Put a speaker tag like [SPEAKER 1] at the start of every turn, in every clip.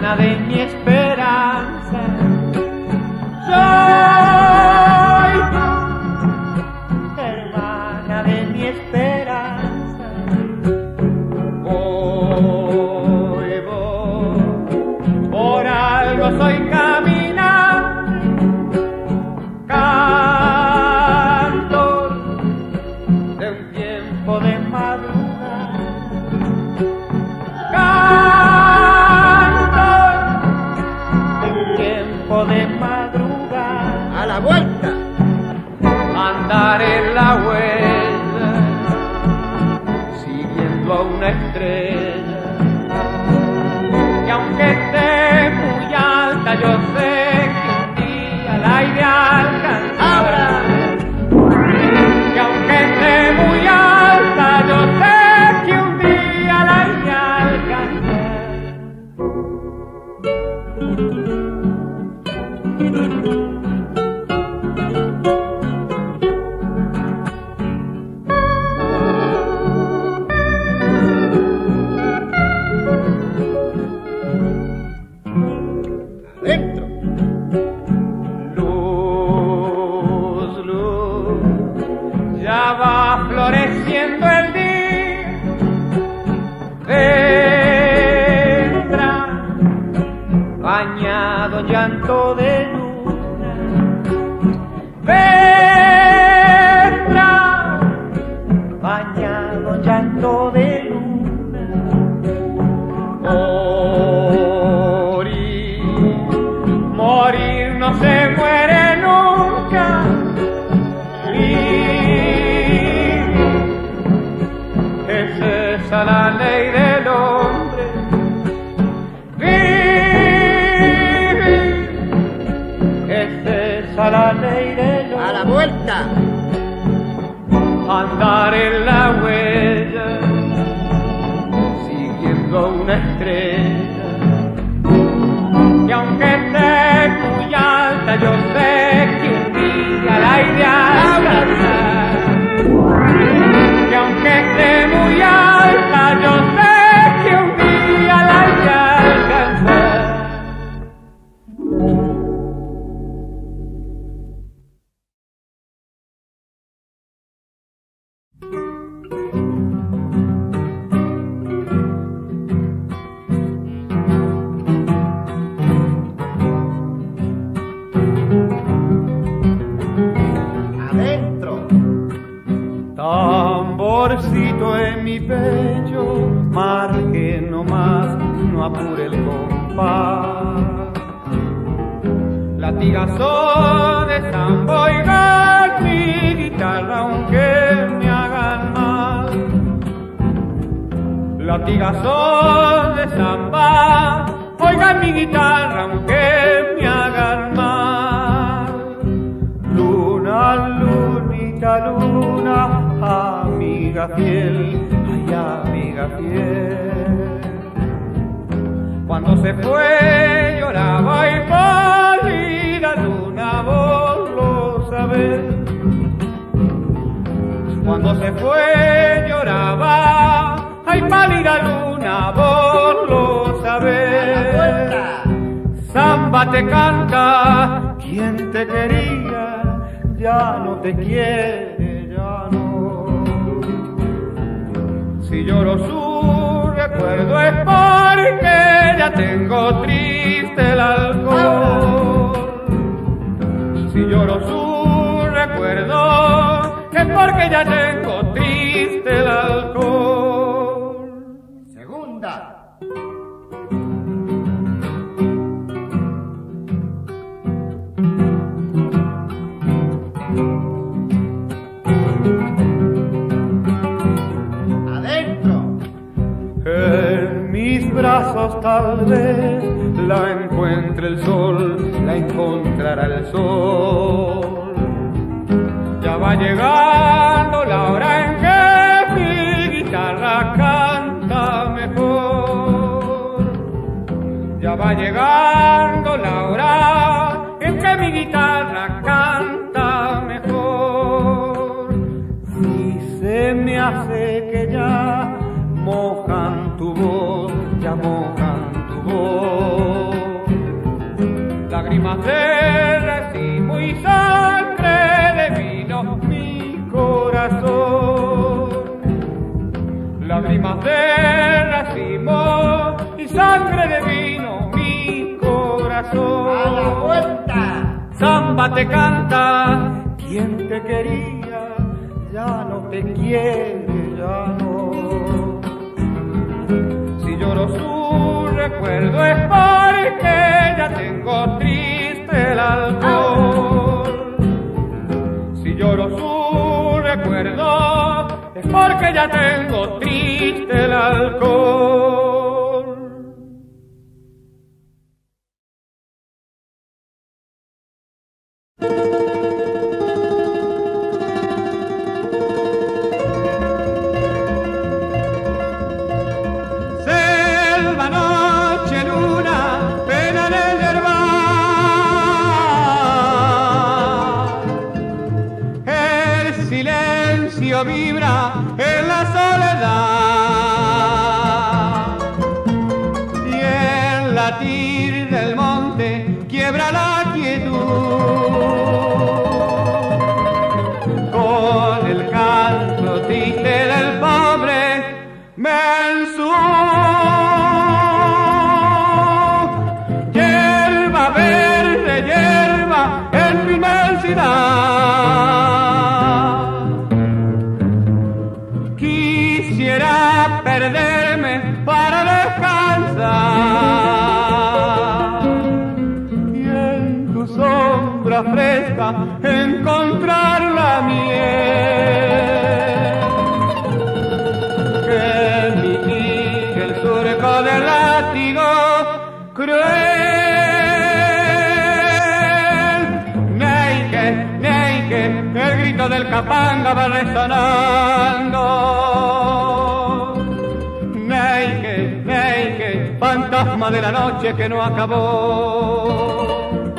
[SPEAKER 1] hermana de mi esperanza. Soy tu hermana de mi esperanza. Voy, por algo soy caminante, cantor de un tiempo de madrugada, cantor de un tiempo de madrugada.
[SPEAKER 2] A la vuelta.
[SPEAKER 1] Andar en la huella, siguiendo a una estrella, que aunque esté muy alta, yo sé que un día la iré a alcanzar. Que aunque esté muy alta, yo sé que un día la iré a alcanzar.
[SPEAKER 2] Adentro.
[SPEAKER 1] Luz, luz, ya va floreciendo el día. Vendrá bañado en llanto de luna. Vendrá bañado en llanto de luna. Morir no se muere nunca. Vivir es esa la ley del hombre. Vivir es esa la ley del hombre.
[SPEAKER 2] A la vuelta.
[SPEAKER 1] Andar en la huella, siguiendo a una estrella, que aunque esté muy alta, yo sé que un día la iré a alcanzar. Que aunque esté muy alta, yo sé que un día la iré a alcanzar.
[SPEAKER 2] Adentro.
[SPEAKER 1] Tamborcito en mi pecho, marque no más, no apure el compás. Latigazo de samba, oigan mi guitarra aunque me hagan mal. Latigazo de samba, oigan mi guitarra aunque me hagan mal. Luna, lunita, luna, amiga fiel, ay amiga fiel. Cuando se fue lloraba y pálida luna, vos lo sabés. Cuando se fue lloraba, ay pálida luna, vos lo sabés. Samba te canta, quien te quería ya no te quiere, ya no. Si lloro su recuerdo es porque ya tengo triste el alcohol. Si lloro su recuerdo es porque ya tengo triste el alcohol.
[SPEAKER 2] Segunda. Adentro.
[SPEAKER 1] En mis brazos tal vez la encuentre el sol, la encontrará el sol. Ya va llegando la hora en que mi guitarra canta mejor. Ya va llegando la hora en que mi guitarra canta mejor. Si se me hace que ya mojan tu voz, ya mojan tu voz. lágrimas de racimo y sangre de vino mi corazón. Lágrimas de racimo y sangre de vino mi corazón.
[SPEAKER 2] ¡A la vuelta!
[SPEAKER 1] Samba te canta, quien te quería ya no te quiere, ya no. Si lloro su recuerdo es porque ya tengo triste el alcohol. Si lloro su recuerdo es porque ya tengo triste el alcohol. Selva, noche, luna, pena en el yerbar. El silencio vibra en la soledad y el latir del monte quiebra la quietud. Con el canto triste del pobre mensú, hierba verde, hierba en tu inmensidad. Quisiera perderme para descansar y en tu sombra fresca encontrar la miel que mitigue el surco del látigo cruel. Neike, neike, el grito del capanga va resonando. Neike, neike, fantasma de la noche que no acabó.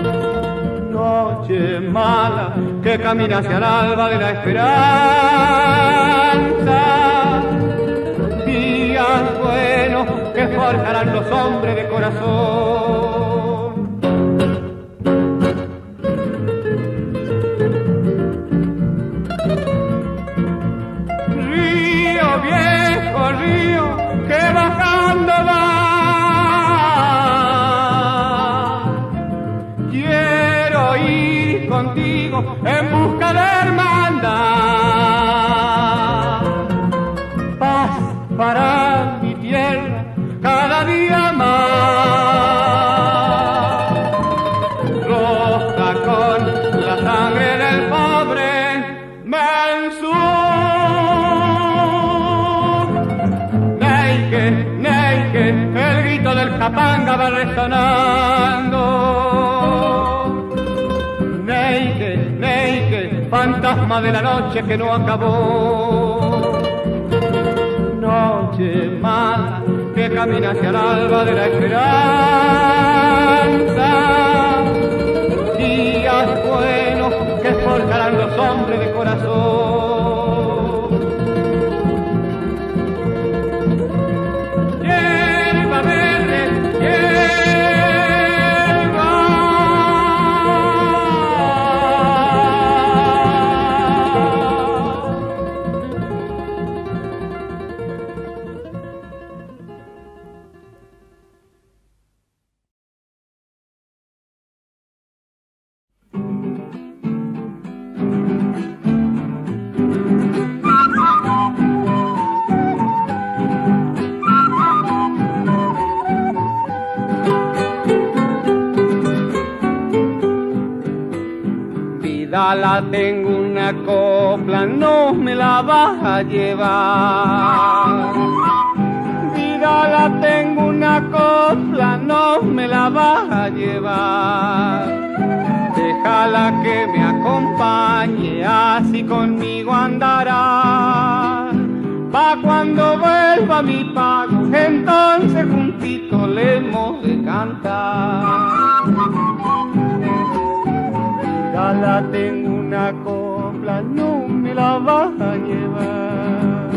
[SPEAKER 1] Noche mala que camina hacia el alba de la esperanza. Días buenos que forjarán los hombres de corazón. Río, viejo río, que bajando va. Quiero ir contigo en busca de hermandad. Paz para mi tierra cada día más. Roja con la sangre del pobre mensú. Neike, neike, el grito del capanga va resonando. Neike, neike, fantasma de la noche que no acabó. Noche mala que camina hacia el alba de la esperanza. Días buenos que forjarán los hombres de corazón. Hierba verde, hierba. Vida la tengo una copla, no me la vas a llevar. Vida la tengo una copla, no me la vas a llevar. Déjala que me acompañe, así conmigo andará. Pa' cuando vuelva mi pago, entonces juntito le hemos de cantar. Ya la tengo una copla, no me la vas a llevar.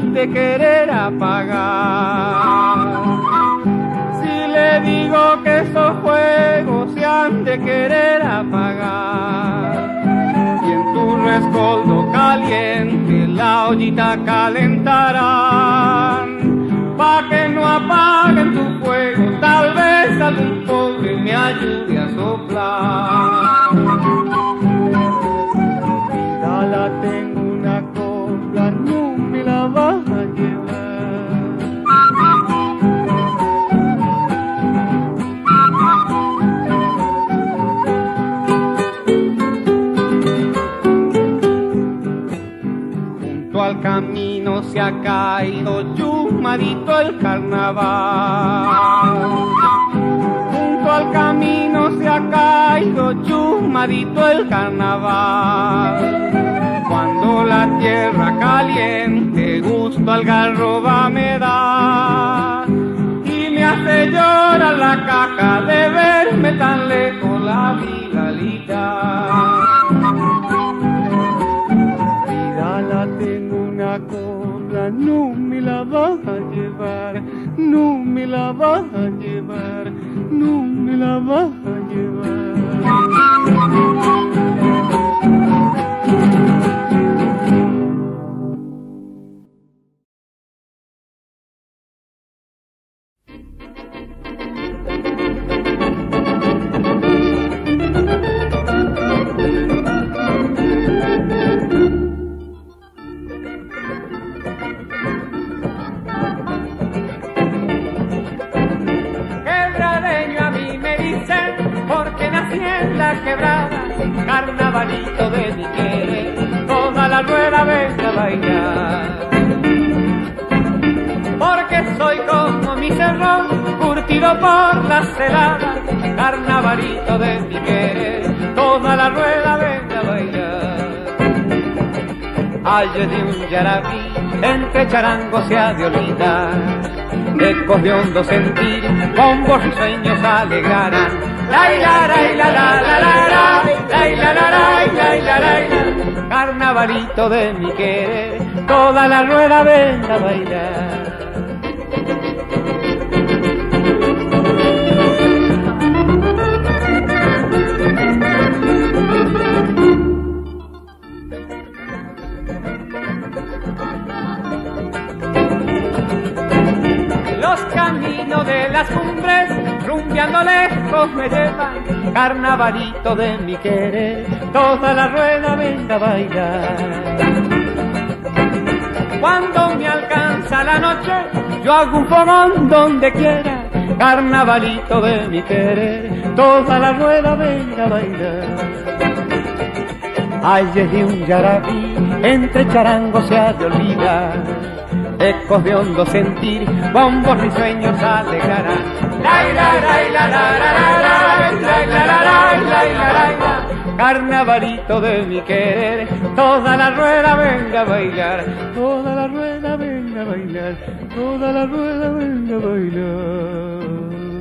[SPEAKER 1] han de querer apagar. Si le digo que esos fuegos se han de querer apagar, y en tu rescoldo caliente la ollita calentarán, pa' que no apaguen tu fuego, tal vez algún pobre me ayude a soplar. La tengo una copla, no me la vas a llevar. Junto al camino se ha caído chumadito el carnaval. Junto al camino se ha caído chumadito el carnaval. Cuando la tierra caliente gusto algarroba me da, y me hace llorar la caja de verme tan lejos la vilalita. Mira, la tengo una copla, no me la vas a llevar, no me la vas a llevar, no me la vas a llevar. Carnavalito de mi querer, toda la rueda venga a bailar. Porque soy como mi cerrón, curtido por las heladas. Carnavalito de mi querer, toda la rueda venga a bailar. Ay, de un yarabí, entre charangos se ha de olvidar. Ecos de hondo sentir, bombos y sueños alegrarán. Carnavalito de mi querer, toda la rueda venga a bailar. Los caminos de las cumbres, rumbeando lejos me llevan. Carnavalito de mi querer, toda la rueda venga a bailar. Cuando me alcanza la noche, yo hago un fogón donde quiera. Carnavalito de mi querer, toda la rueda venga a bailar. Ay, de un yarabí, entre charangos se ha de olvidar. Ecos de hondo sentir, bombos risueños alegrarán. Carnavalito de mi querer, toda la rueda venga a bailar, toda la rueda venga a bailar, toda la rueda venga a bailar.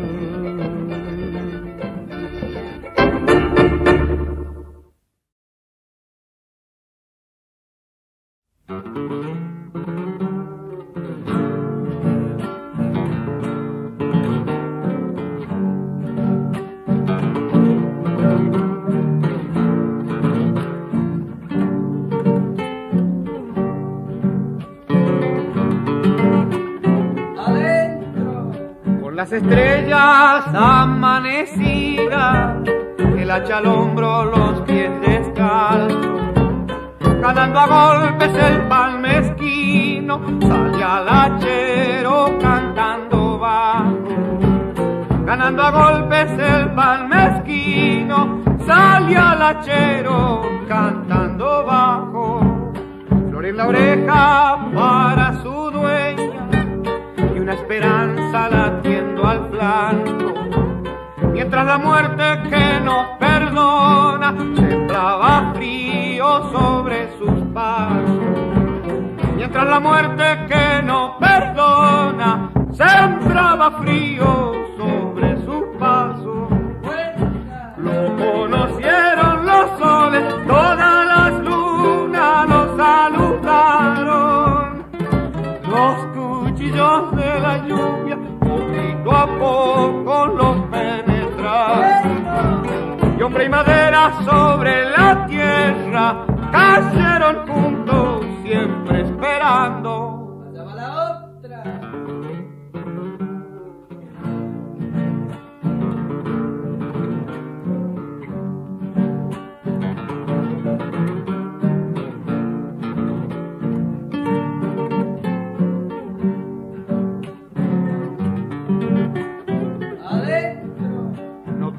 [SPEAKER 1] Las estrellas amanecidas, el hacha al hombro, los pies descalzos, ganando a golpes el pan mezquino, sale al hachero cantando bajo. Ganando a golpes el pan mezquino, sale al hachero cantando bajo. Flor en la oreja para su dueña, una esperanza latiendo al flanco, mientras la muerte que nos perdona sembraba frío sobre sus pasos. Mientras la muerte que nos perdona sembraba frío sobre sus pasos. Lo conocieron los soles, todas las lunas lo saludaron.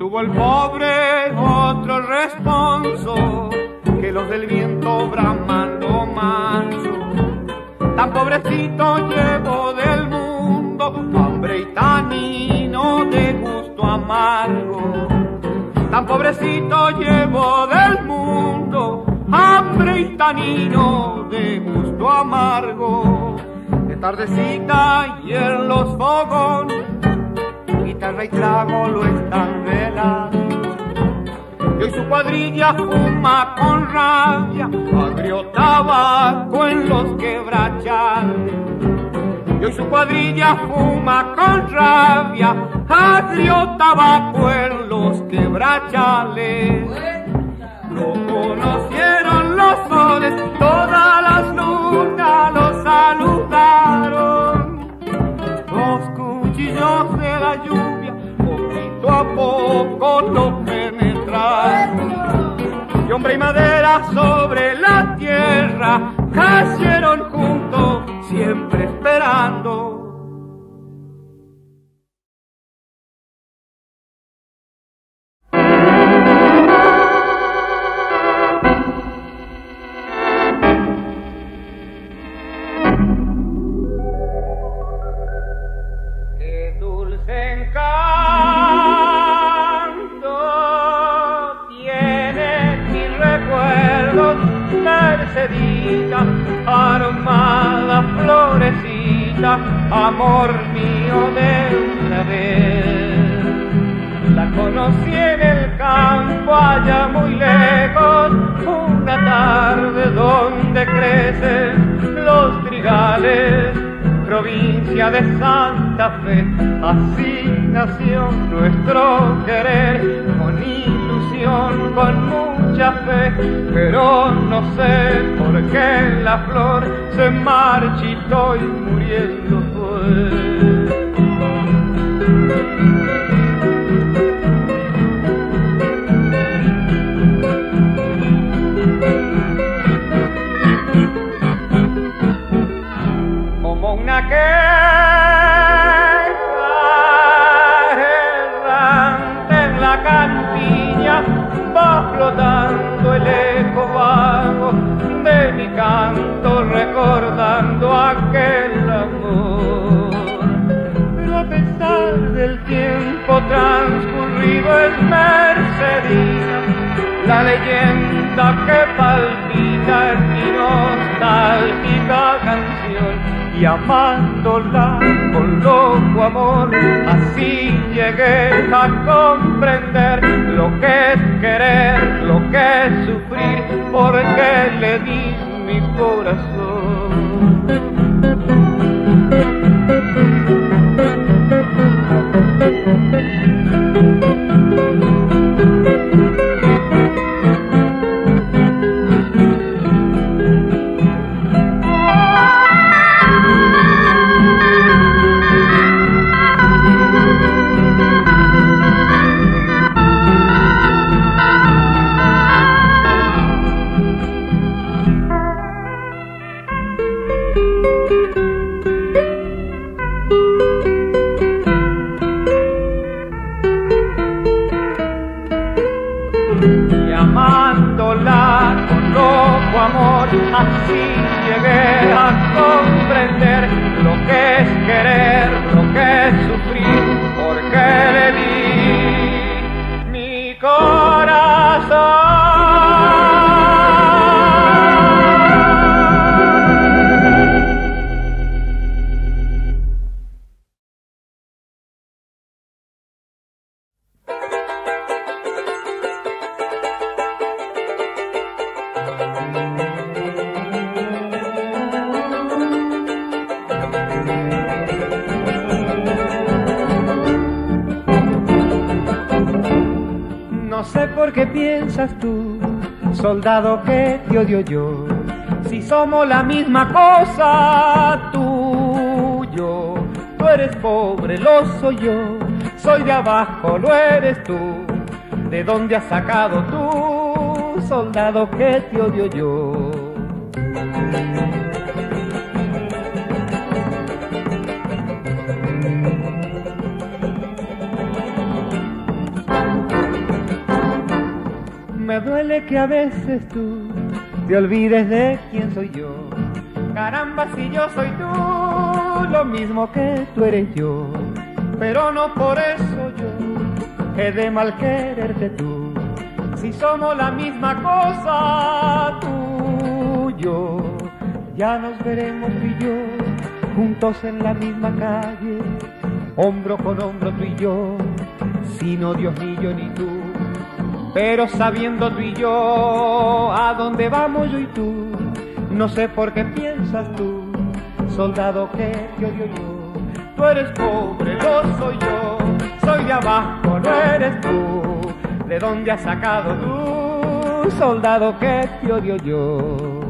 [SPEAKER 1] Tuvo el pobre otro responso que los del viento bramando manso. Tan pobrecito llevo del mundo, hambre y tanino de gusto amargo. Tan pobrecito llevo del mundo, hambre y tanino de gusto amargo. De tardecita y en los fogones, guitarra y trago lo están velando. Y hoy su cuadrilla fuma con rabia, agrio tabaco en los quebrachales. Y hoy su cuadrilla fuma con rabia, agrio tabaco en los quebrachales. Lo conocieron los soles, todas las lunas lo saludaron. Los cuchillos de la lluvia, poquito a poco lo penetraron. Y hombre y madera sobre la tierra cayeron juntos, siempre esperando. Aromada florecita, amor mío de una vez. La conocí en el campo allá muy lejos, una tarde donde crecen los trigales, provincia de Santa Fe. Así nació nuestro querer, con ilusión, con mucha fe, pero no sé por qué la flor se marchitó y muriendo fue. Como una queja errante en la campiña, va flotando el eco vago de mi canto, recordando aquel amor. Pero a pesar del tiempo transcurrido es mercedina la leyenda que palpita en mi nostálgica canción. Y amándola con loco amor, así llegué a comprender lo que es querer, lo que es sufrir, porque le di mi corazón. Así llegué a comprender lo que es querer, lo que es sufrir, porque le di mi corazón. No sé por qué piensas tú, soldado, que te odio yo, si somos la misma cosa, tú y yo. Tú eres pobre, lo soy yo, soy de abajo, lo eres tú. ¿De dónde has sacado tú, soldado, que te odio yo? me duele que a veces tú te olvides de quién soy yo. Caramba, si yo soy tú, lo mismo que tú eres yo. Pero no por eso yo he de mal quererte tú. Si somos la misma cosa, tú y yo. Ya nos veremos tú y yo, juntos en la misma calle, hombro con hombro tú y yo, sin odios ni yo ni tú. Pero sabiendo tú y yo a dónde vamos yo y tú, no sé por qué piensas tú, soldado, que te odio yo. Tú eres pobre, lo soy yo, soy de abajo, no eres tú. ¿De dónde has sacado tú, soldado, que te odio yo?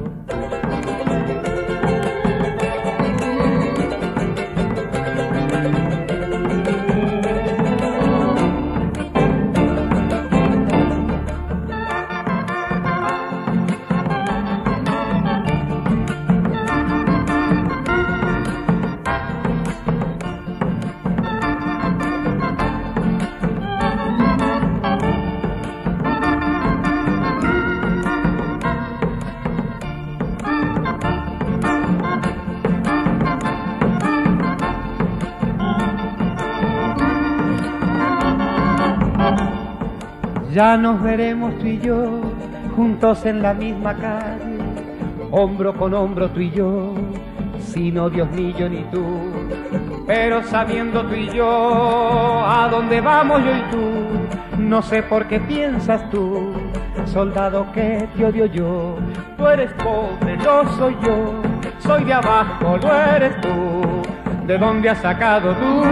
[SPEAKER 1] Ya nos veremos tú y yo, juntos en la misma calle, hombro con hombro tú y yo, sin odios ni yo ni tú. Pero sabiendo tú y yo a dónde vamos yo y tú, no sé por qué piensas tú, soldado, que te odio yo. Tú eres pobre, no soy yo, soy de abajo, no eres tú. ¿De dónde has sacado tú,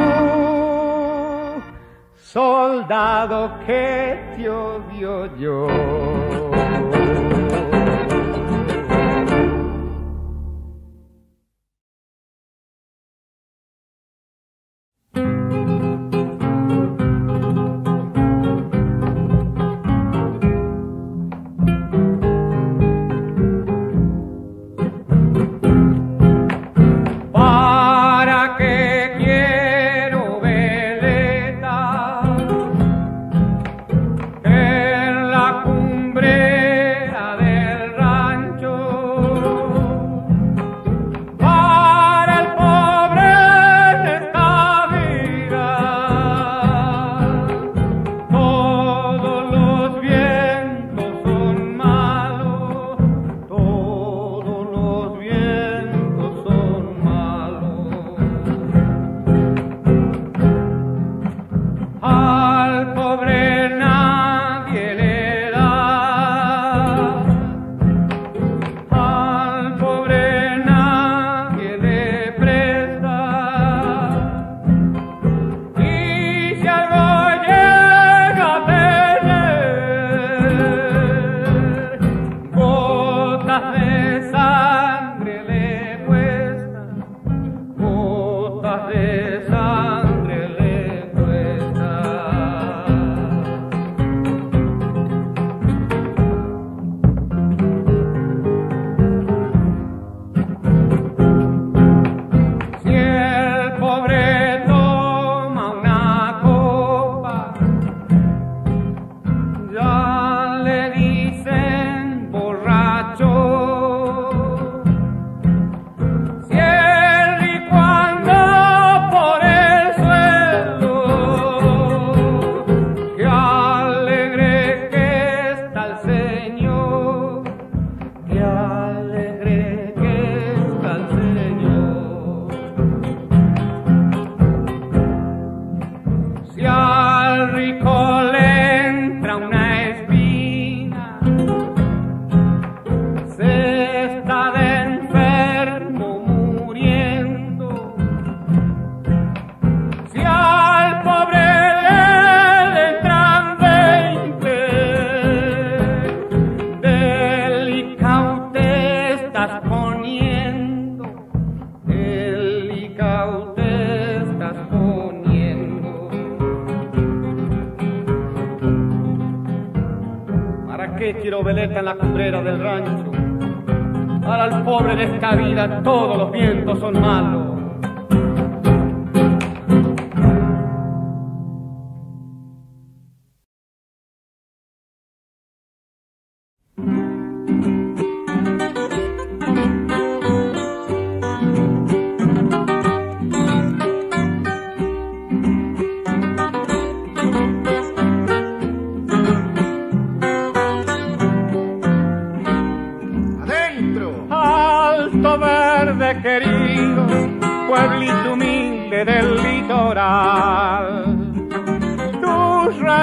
[SPEAKER 1] soldado, que te odio yo? ¿Para qué quiero veleta en la cumbrera del rancho? Para el pobre en esta vida todos los vientos son malos, todos los vientos son malos. Al pobre nadie le da, al pobre nadie le presta, y si algo llega a tener, gotas de sangre le cuestan, gotas de sangre le cuestan. Si el pobre toma una copa, ya le dicen borracho. Si el rico anda por el suelo, qué alegre que está el Señor, qué alegre que está el Señor. Si al rico le entra una espina, se está de enfermo muriendo. Si al pobre le entran 20, delicado te estás poniendo, delicado te estás poniendo. ¿Para qué quiero veleta en la cumbrera del rancho? Para el pobre de esta vida todos los vientos son malos.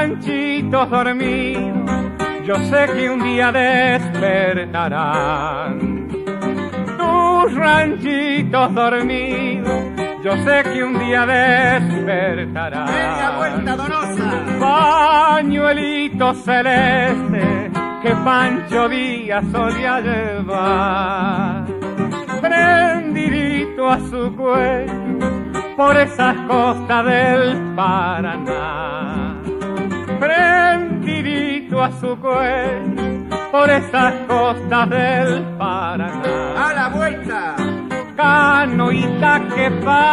[SPEAKER 1] ranchitos dormidos, yo sé que un día despertarán. Tus ranchitos dormidos, yo sé que un día despertarán.
[SPEAKER 2] ¡Media vuelta, Donosa!
[SPEAKER 1] Pañuelito celeste que Pancho Díaz solía llevar, prendidito a su cuello por esas costas del Paraná. Prendidito a su cuello por esas costas del Paraná.
[SPEAKER 2] ¡A la vuelta!
[SPEAKER 1] Canoita que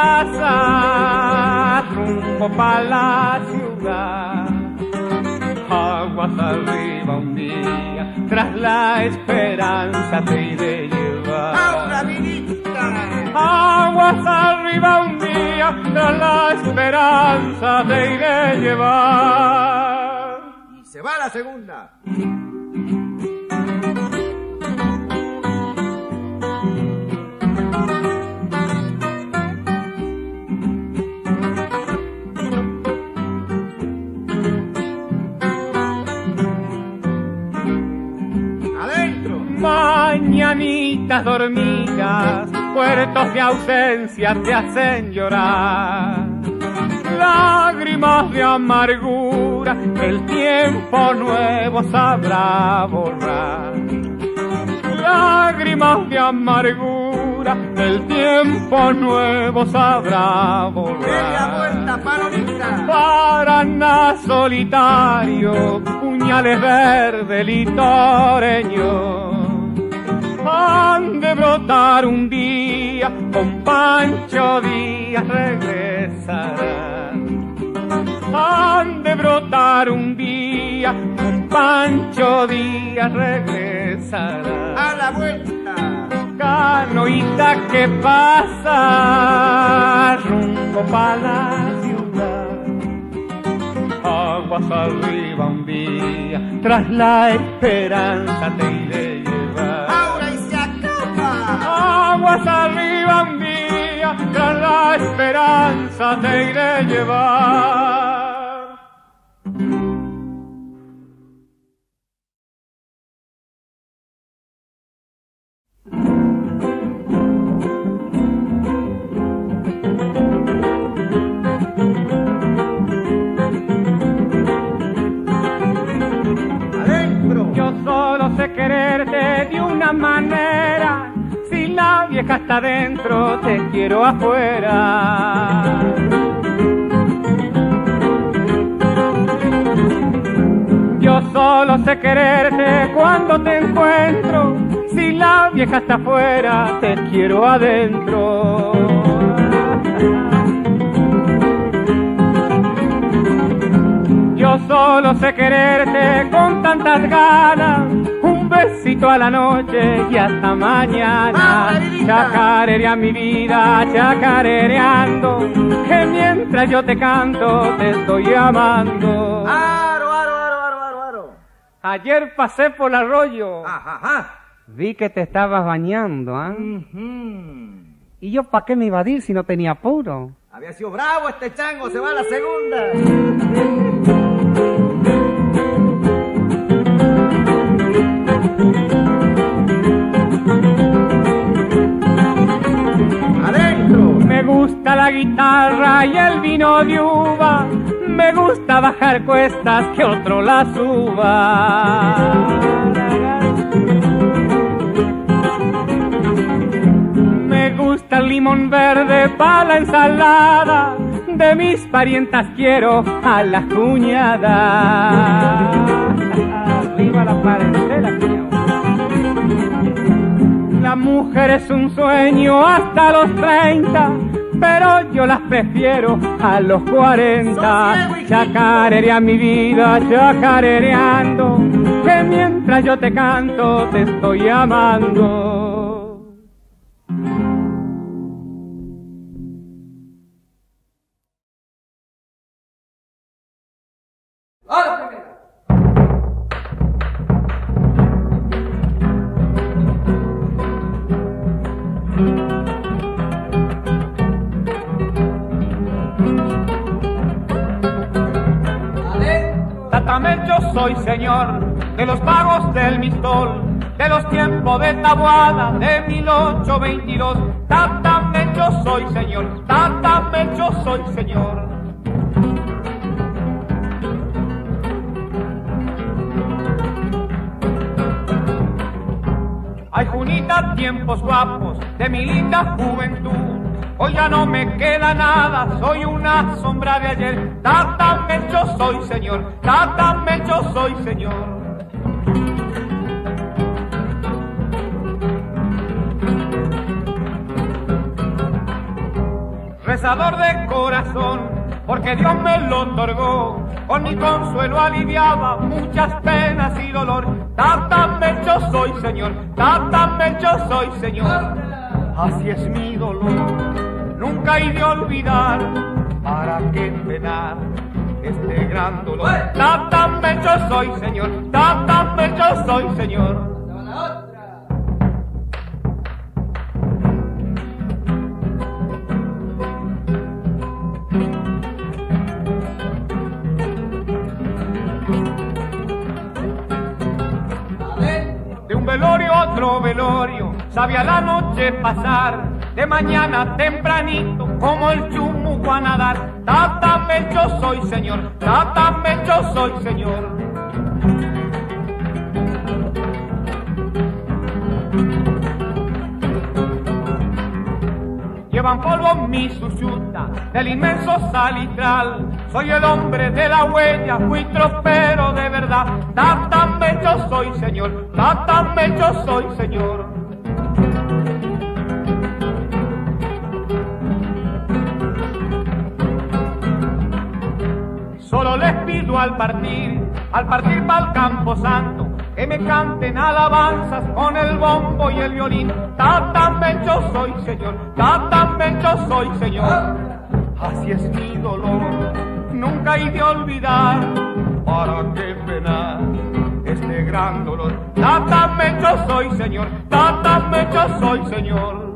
[SPEAKER 1] pasa rumbo pa' la ciudad, aguas arriba un día, tras la esperanza te iré llevar.
[SPEAKER 2] ¡Ahora, minita!
[SPEAKER 1] Aguas arriba un día, tras la esperanza te iré llevar.
[SPEAKER 2] Y se va la segunda.
[SPEAKER 1] Mañanitas dormidas, puertos de ausencia te hacen llorar. Lágrimas de amargura, el tiempo nuevo sabrá borrar. Lágrimas de amargura, el tiempo nuevo sabrá borrar.
[SPEAKER 2] ¡Media vuelta, palomita!
[SPEAKER 1] Paraná solitario, puñales verde litoreño, han de brotar un día, con Pancho Díaz regresarán. Han de brotar un día, con Pancho Díaz regresarán.
[SPEAKER 2] ¡A la vuelta!
[SPEAKER 1] Canoita que pasa rumbo pa' la ciudad, aguas arriba un día, tras la esperanza te iré llevar.
[SPEAKER 2] ¡Ahora y se acaba!
[SPEAKER 1] Aguas arriba un día, tras la esperanza te iré llevar. Yo solo sé quererte de una manera, si la vieja está dentro, te quiero afuera. Yo solo sé quererte cuando te encuentro, si la vieja está afuera, te quiero adentro. Yo solo sé quererte con tantas ganas, un besito a la noche y hasta mañana. Chacarerea mi vida, chacarereando, que mientras yo te canto te estoy amando.
[SPEAKER 2] ¡Aro, aro, aro, aro, aro, aro!
[SPEAKER 1] Ayer pasé por el arroyo,
[SPEAKER 2] ¡Ajá!
[SPEAKER 1] vi que te estabas bañando, ¿ah? ¿Y yo para qué me iba a ir si no tenía apuro?
[SPEAKER 2] Había sido bravo este chango, se va a la segunda.
[SPEAKER 1] Adentro. Me gusta la guitarra y el vino de uva, me gusta bajar cuestas que otro la suba. Me gusta el limón verde para la ensalada, de mis parientas quiero a la cuñada. Arriba la parentela, cuñado. La mujer es un sueño hasta los 30, pero yo las prefiero a los 40. Chacarerea mi vida, chacarereando, que mientras yo te canto te estoy amando. Tatamente yo soy señor de los pagos del Mistol, de los tiempos de Taboada de 1822. Tatamente yo soy señor, tatamente yo soy señor. Ay, Junita, tiempos guapos de mi linda juventud. Hoy ya no me queda nada, soy una sombra de ayer. Tatamente yo soy señor, tatamente yo soy señor. Rezador de corazón, porque Dios me lo otorgó, con mi consuelo aliviaba muchas penas y dolor. Tatamente yo soy señor, tatamente yo soy señor. Así es mi dolor, nunca he de olvidar, para qué penar este gran dolor. Tatamente yo soy señor, tatamente yo soy señor. De un velorio a otro velorio, sabía la noche pasar, de mañana tempranito, como el chumuco a nadar. Tatamente yo soy señor, tatamente yo soy señor. Llevan polvo mi suchuta del inmenso salitral. Soy el hombre de la huella, fui tropero de verdad. Tatamente yo soy señor, tatamente yo soy señor. Solo les pido al partir para el Campo Santo, que me canten alabanzas con el bombo y el violín. Tatamente yo soy señor, tatamente yo soy señor. Así es mi dolor, nunca he de olvidar, para qué penar este gran dolor. Tatamente yo soy señor, tatamente yo soy señor.